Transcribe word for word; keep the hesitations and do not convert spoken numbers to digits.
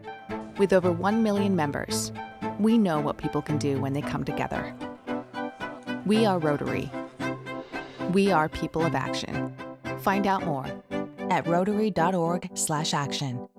With over one million members, we know what people can do when they come together. We are Rotary. We are people of action. Find out more at rotary dot org slash action.